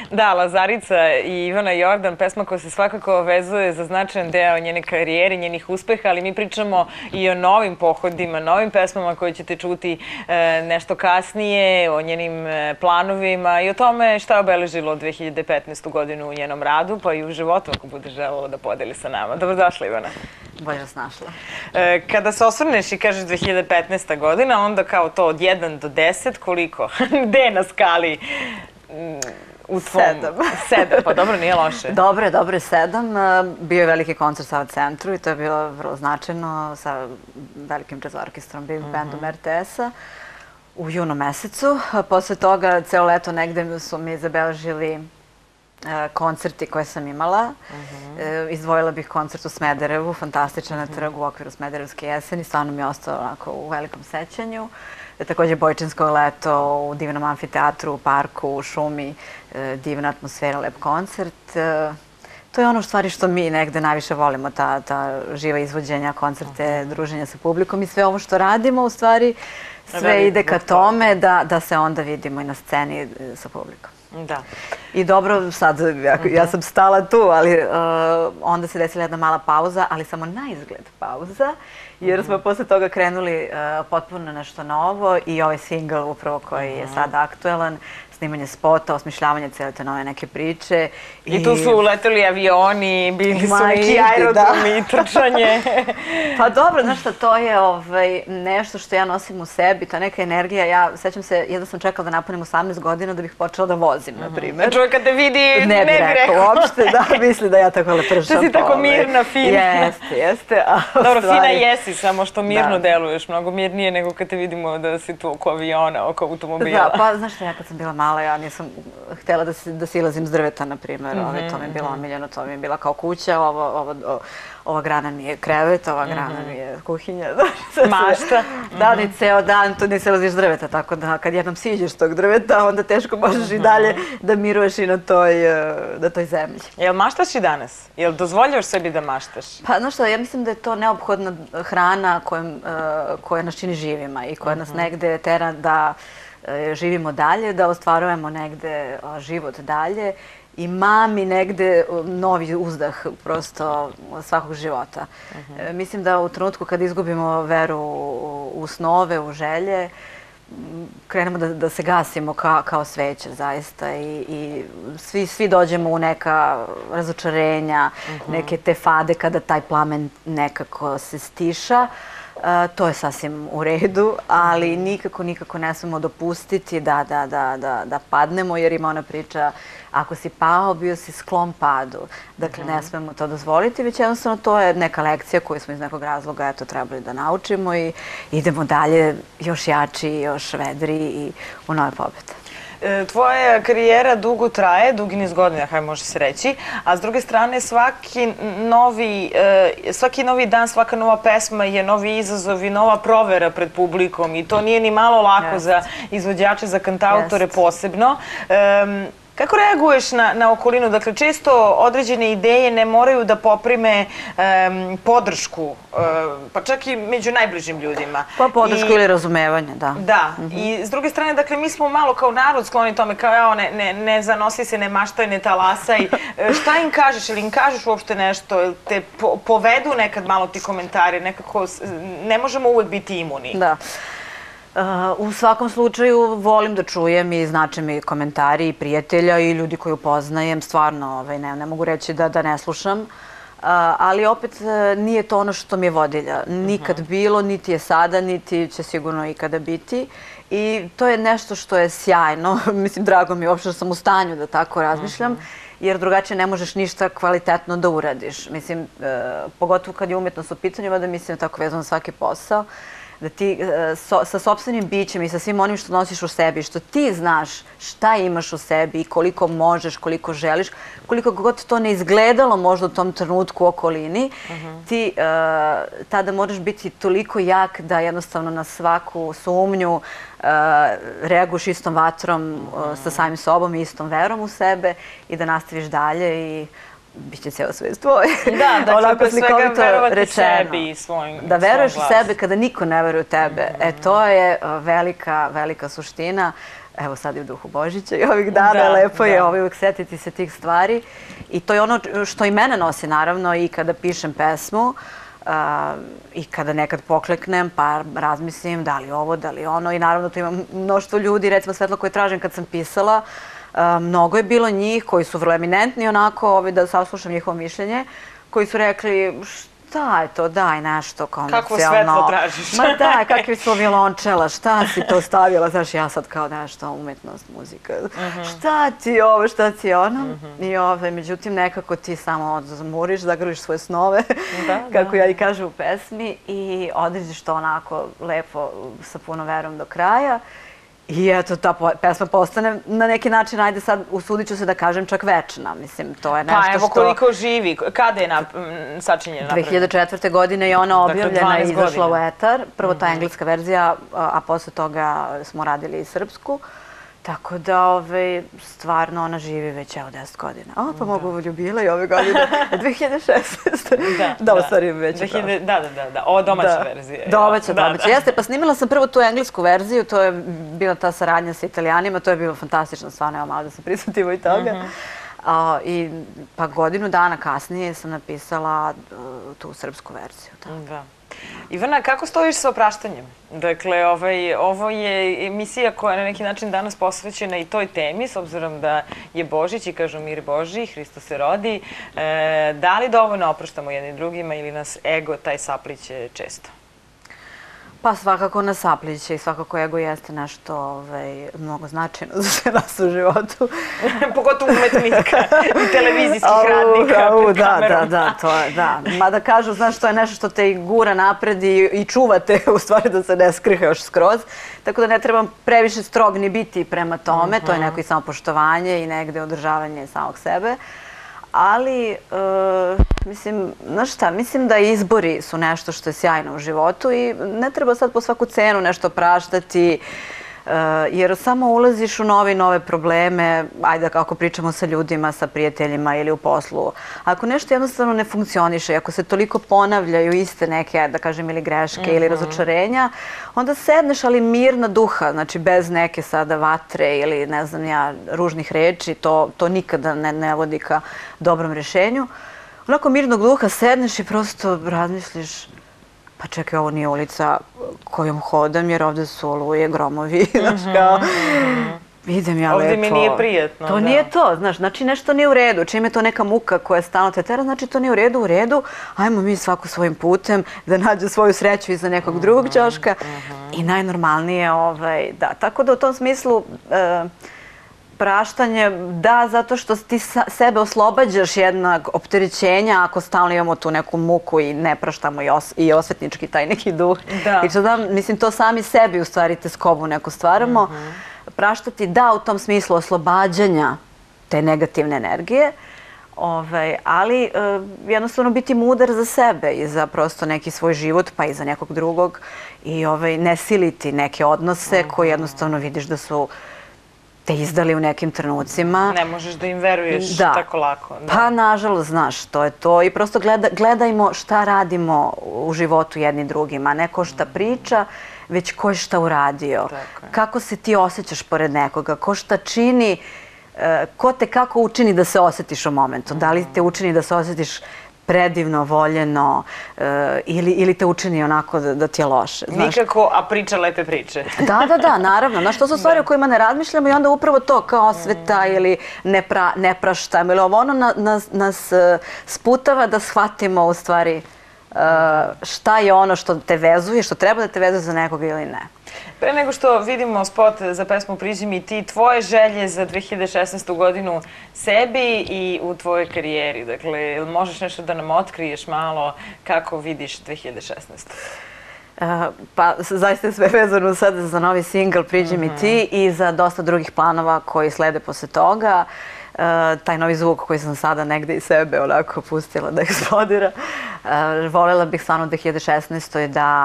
Da, Lazarica i Ivana Jordan, pesma koja se svakako vezuje za značajan deo njene karijere, njenih uspeha, ali mi pričamo i o novim pohodima, novim pesmama koje ćete čuti nešto kasnije, o njenim planovima i o tome šta je obeležilo 2015. godinu u njenom radu, pa i u životu, ako bude želelo da podeli sa nama. Dobrodošla, Ivana. Bolje vas našla. Kada se osvrneš i kažeš 2015. godina, onda kao to od 1 do 10, koliko? Gde je na skali? 7. 7, pa dobro, nije loše. Dobro je 7. Bio je veliki koncert u Sava centru i to je bilo vrlo značajno sa velikim jazz orkestrom, big bandom RTS-a u junu mesecu. Posle toga, ceo leto negde su mi zabeležili koncerti koje sam imala. Izdvojila bih koncert u Smederevu, fantastičan na trgu u okviru Smederevske jeseni. Stvarno mi je ostao onako u velikom sećanju. Takođe Bojčinsko leto u divnom amfiteatru, u parku, u šumi, divna atmosfera, lep koncert. To je ono stvari što mi negde najviše volimo, ta živa izvođenja, koncerte, druženja sa publikom i sve ovo što radimo, u stvari sve ide ka tome da se onda vidimo i na sceni sa publikom. Da. I dobro, sad ja sam stala tu, ali onda se desila jedna mala pauza, ali samo na izgled pauza, jer smo posle toga krenuli potpuno nešto novo i ovaj singl upravo koji je sad aktuelan, snimanje spota, osmišljavanje cijele te nove neke priče. I tu su uleteli avioni, bili su neki aerodromi i trčanje. Pa dobro, znaš šta, to je nešto što ja nosim u sebi, ta neka energija. Ja sećam se, jedno sam čekala da napunim 18 godina da bih počela da vozim, na primjer. Čovjek kad te vidi, ne bi rekao uopšte, da, misli da ja tako lepršam. Da si tako mirna, fina. Jeste. Dobro, fina jesi, samo što mirno deluješ, mnogo mirnije nego kad te vidimo da si tu oko aviona, oko automobila. Da, pa znaš šta, ja kad sam bila mala, ja nisam htjela da silazim s drveta, na primjer. To mi je bilo omiljeno, to mi je bila kao kuća, ova grana mi je krevet, ova grana mi je kuhinja. Mašta. Da, ni ceo dan tu ne silaziš s drveta, tako da kad jednom siđeš tog drveta, onda teško možeš i dalje da miruješ i na toj zemlji. Jel maštaš i danas? Jel dozvoljavaš sebi da maštaš? Pa, znaš što, ja mislim da je to neophodna hrana koja nas čini živima i koja nas negde tera da živimo dalje, da ostvarujemo negde život dalje i mami negde novi uzdah prosto svakog života. Mislim da u trenutku kad izgubimo veru u snove, u želje, krenemo da se gasimo kao sveće zaista i svi dođemo u neka razočarenja, neke te fade kada taj plamen nekako se stiša. To je sasvim u redu, ali nikako ne smemo dopustiti da padnemo, jer ima ona priča, ako si pao, bio si sklon padu. Dakle, ne smemo to dozvoliti, već jednostavno to je neka lekcija koju smo iz nekog razloga trebali da naučimo i idemo dalje još jači, još vedri i u nove pobede. Tvoja karijera dugo traje, dugi niz godina, hajde može se reći, a s druge strane svaki novi dan, svaka nova pesma je novi izazov i nova provera pred publikom i to nije ni malo lako za izvođače, za kantautore posebno. Kako reaguješ na okolinu? Dakle, često određene ideje ne moraju da poprime podršku, pa čak i među najbližim ljudima. Pa podršku ili razumevanje, da. Da, i s druge strane, dakle, mi smo malo kao narod skloni tome, kao ne zanosi se, ne maštaj, ne talasaj. Šta im kažeš ili im kažeš uopšte nešto? Te povedu nekad malo ti komentari, nekako ne možemo uvek biti imuni. Da. U svakom slučaju volim da čujem i znače mi komentari i prijatelja i ljudi koju poznajem. Stvarno ne mogu reći da ne slušam, ali opet nije to ono što mi je vodilja. Nikad bilo, niti je sada, niti će sigurno ikada biti. I to je nešto što je sjajno. Mislim, drago mi je uopšte što sam u stanju da tako razmišljam, jer drugačije ne možeš ništa kvalitetno da uradiš. Mislim, pogotovo kad je umjetnost u pitanju, da mislim tako vezano svaki posao, da ti sa sopstvenim bićem i sa svim onim što nosiš u sebi, što ti znaš šta imaš u sebi i koliko možeš, koliko želiš, koliko god to ne izgledalo možda u tom trenutku u okolini, ti tada moraš biti toliko jak da jednostavno na svaku sumnju reaguješ istom vatrom sa samim sobom i istom verom u sebe i da nastaviš dalje i biće cijela svest tvoj. Da, dakle, pre svega verovati sebi i svojim. Da veruješ u sebe kada niko ne veruje u tebe. To je velika suština. evo sad je u duhu Božića i ovih dana, lepo je uvijek setiti se tih stvari. I to je ono što i mene nosi, naravno, i kada pišem pesmu, i kada nekad pokleknem pa razmislim da li ovo, da li ono, i naravno tu imam mnoštvo ljudi, recimo Svetlo koje tražim kad sam pisala, mnogo je bilo njih koji su vrlo eminentni onako, da saslušam njihovo mišljenje, koji su rekli šta je to, daj nešto komercijalno. Kakvo svetlo tražiš? Ma da, kakvi su violončela, šta si to stavila, znaš, ja sad kao nešto, umetnost, muzika, šta ti ovo, šta ti ono. I međutim, nekako ti samo zamuriš, zagrliš svoje snove, kako ja i kažem u pesmi, i određeš to onako lepo, sa puno verom do kraja. I eto, ta pesma postane na neki način, ajde sad, usudit ću se da kažem, čak večna. Mislim, to je nešto što... Pa evo koliko živi. Kada je sačinjena? 2004. godine je ona objavljena i izašla u etar. Prvo ta engleska verzija, a posle toga smo radili i srpsku. Tako da, stvarno, ona živi već, evo, 10 godina. Pa mogu ljubila i ove godine, 2016. Da, u stvari već. Da, ovo domaća verzija. Domaća. Jeste, pa snimila sam prvo tu englesku verziju, to je bila ta saradnja sa Italijanima, to je bilo fantastično, stvarno, evo malo da se prisutimo i toga. Pa godinu dana kasnije sam napisala tu srpsku verziju. Da. Ivana, kako stojiš sa opraštanjem? Dakle, ovo je emisija koja je na neki način danas posvećena i toj temi, s obzirom da je Božić i kažu mir Božji, Hristos se rodi. Da li dovoljno opraštamo jednim drugima ili nas ego taj sapliće često? Pa svakako nas sapliće i svakako ego jeste nešto mnogo značajno za sve nas u životu. Pogotovo umetnika i televizijskih radnika pred kamerom. Da. Mada kažu, znaš, to je nešto što te gura napred i čuvate, u stvari da se ne skrihe još skroz. Tako da ne trebam previše strog ni biti prema tome, to je neko i samopoštovanje i negde održavanje samog sebe. Ali, mislim, znaš šta, mislim da izbori su nešto što je sjajno u životu i ne treba sad po svaku cenu nešto praštati, jer samo ulaziš u nove probleme, ajde ako pričamo sa ljudima, sa prijateljima ili u poslu. Ako nešto jednostavno ne funkcioniše, ako se toliko ponavljaju iste neke, da kažem, ili greške ili razočarenja, onda sedneš, ali mirna duha, znači bez neke sada vatre ili ne znam ja, ružnih reči, to nikada ne vodi ka dobrom rješenju. Onako mirnog duha sedneš i prosto razmisliš, pa čekaj, ovo nije ulica kojom hodam, jer ovde su oluje, gromovi, znaš kao, idem ja lepo. Ovde mi nije prijetno. To nije to, znaš, znači nešto nije u redu. Čim je to neka muka koja stalno te tera, znači to nije u redu, ajmo mi svako svojim putem da nađe svoju sreću iza nekog drugog ćoška i najnormalnije, da. Tako da u tom smislu praštanje, da, zato što ti sebe oslobađaš jednog opterećenja ako stalno imamo tu neku muku i ne praštamo i osvetnički taj neki duh. I što da, mislim, to sami sebi u stvari te skobu neku stvaramo. Praštati, da, u tom smislu oslobađanja te negativne energije, ali jednostavno biti mudar za sebe i za prosto neki svoj život, pa i za nekog drugog i ne siliti neke odnose koje jednostavno vidiš da su te izdali u nekim trenucima. Ne možeš da im veruješ tako lako. Pa, nažalost, znaš, to je to. I prosto gledajmo šta radimo u životu jedni drugima. Ne ko šta priča, već ko je šta uradio. Kako se ti osjećaš pored nekoga, ko šta čini, ko te kako učini da se osjetiš u momentu. Da li te učini da se osjetiš predivno, voljeno ili te učini onako da ti je loše. Nikako, a priča lepe priče. Da, naravno. Znaš, to su stvari o kojima ne razmišljamo i onda upravo to kao osveta ili ne praštamo ili ono nas sputava da shvatimo u stvari šta je ono što te vezuje, što treba da te vezuje za nekoga ili ne. Pre nego što vidimo spot za pesmu Priđi mi ti, tvoje želje za 2016. godinu sebi i u tvojoj karijeri. Dakle, možeš nešto da nam otkriješ malo kako vidiš 2016. Pa, zaista je sve vezano sad za novi singl Priđi mi ti i za dosta drugih planova koji slede posle toga. Taj novi zvuk koji sam sada negde iz sebe onako pustila da eksplodira. Volela bih stvarno 2016.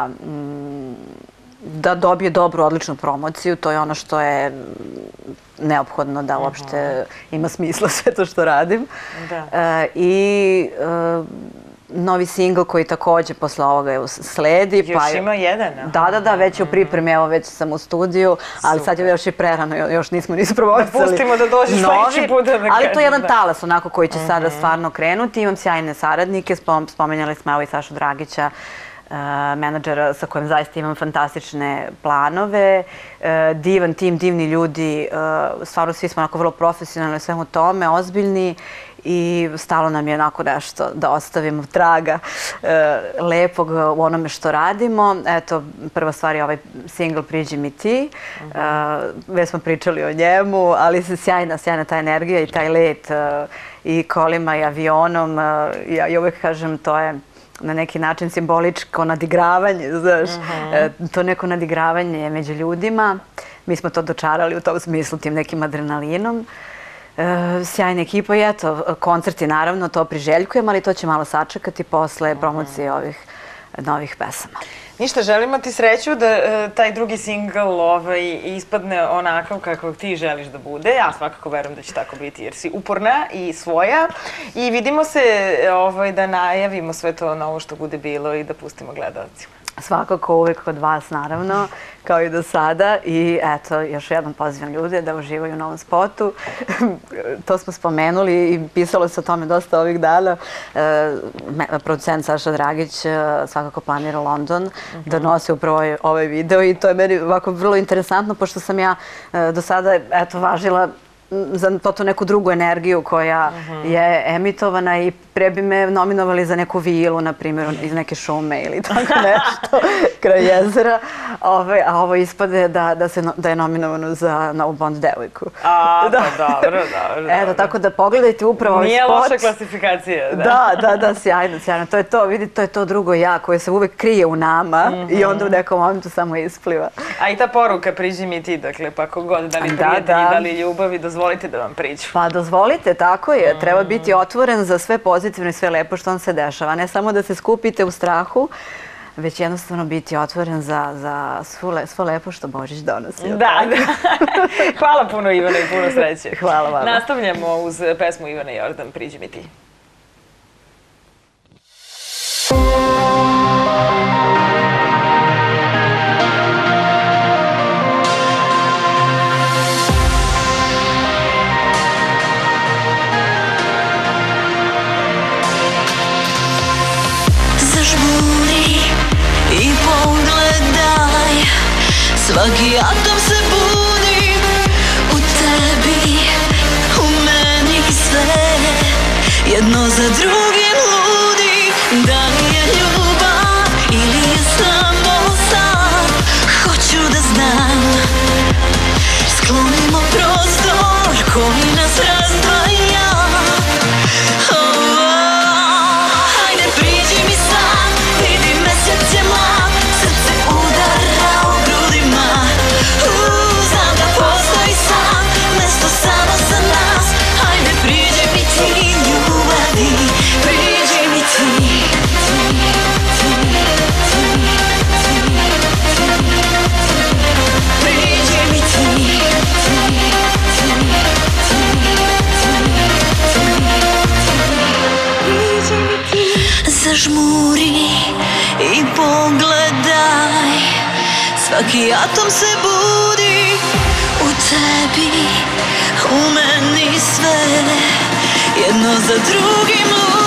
da dobije dobru, odličnu promociju. To je ono što je neophodno da uopšte ima smisla sve to što radim. I novi singl koji takođe posle ovoga sledi. Još ima jedan? Da, već je u pripremi, evo već sam u studiju, ali sad je još i prerano, još nismo ni ispromovisali. Pustimo da dođeš sledeći put da kažem. Ali to je jedan talas onako koji će sada stvarno krenuti. Imam sjajne saradnike, spomenjali smo evo i Sašu Dragića, menadžera sa kojim zaista imam fantastične planove, divan tim, divni ljudi, stvarno svi smo onako vrlo profesionalni u svemu tome, ozbiljni i stalo nam je onako nešto da ostavimo traga lepog u onome što radimo. Eto, prva stvar je ovaj singl Priđi mi ti, već smo pričali o njemu, ali se sjajna ta energija i taj let i kolima i avionom, ja uvek kažem to je na neki način simboličko nadigravanje, znaš, to neko nadigravanje među ljudima. Mi smo to dočarali u tom smislu tim nekim adrenalinom. Sjajna ekipa i eto, koncerti naravno, to priželjkujem, ali to će malo sačekati posle promocije ovih novih pesama. Ništa, želimo ti sreću da taj drugi singl ispadne onakav kako ti želiš da bude. Ja svakako verujem da će tako biti jer si uporna i svoja. I vidimo se da najavimo sve to novo što bude bilo i da pustimo gledalcima. Svakako uvek kod vas, naravno, kao i do sada. I eto, još jednom pozivam ljude da uživaju u novom spotu. To smo spomenuli i pisalo se o tome dosta ovih dana. Producent Saša Dragić svakako planira London da nosi upravo ovaj video i to je meni ovako vrlo interesantno pošto sam ja do sada, eto, važila za to neku drugu energiju koja je emitovana i pre bi me nominovali za neku vilu, na primjer, iz neke šume ili tako nešto, kraj jezera, a ovo ispade da je nominovano za novu Bond devojku. A, pa dobro. Eto, tako da pogledajte upravo ovaj spot. Nije loša klasifikacija, da. Da, sjajno. To je to, vidite, to je to drugo ja koje se uvek krije u nama i onda u nekom momentu samo ispliva. A i ta poruka priđi mi ti, dakle, pa kogod, da li prijatelji, da li ljubavi, dozvolite da vam priđu. Pa dozvolite, tako je. Treba biti otvoren za sve pozitivno i sve lepo što vam se dešava. Ne samo da se skupite u strahu, već jednostavno biti otvoren za svo lepo što Božić donosi. Da. Hvala puno Ivana i puno sreće. Hvala vam. Nastavljamo uz pesmu Ivane Jordan, Priđi mi ti. Svaki atom se budi u tebi, u meni sve, jedno za drugim ludi. Da li je ljubav ili je samo san, hoću da znam. Sklonimo prostor koji nas razdvaja. Hajde priđi mi sad, vidi mesec je mlad, srce udara u grudima. Znam da postoji sam, mesto samo za nas. Hajde priđi mi ti ljubavi, priđi mi ti. Priđi mi ti. Zažmuri i pogledaj, svaki atom se budi u tebi, u meni sve, jedno za drugim.